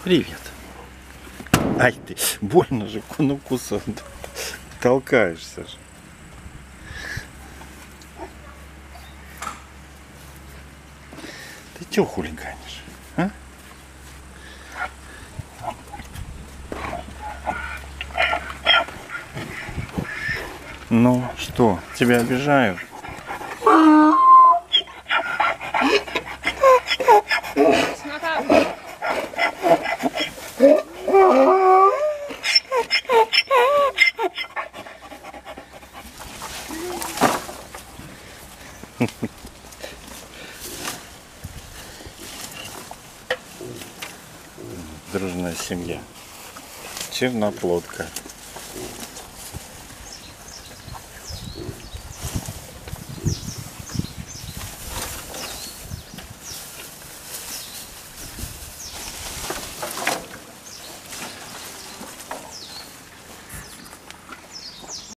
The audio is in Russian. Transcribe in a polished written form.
Привет. Ай ты, больно же, ну кусок. Толкаешься же. Ты чё хулиганишь, а? Ну что, тебя обижают? Дружная семья. Черноплодка.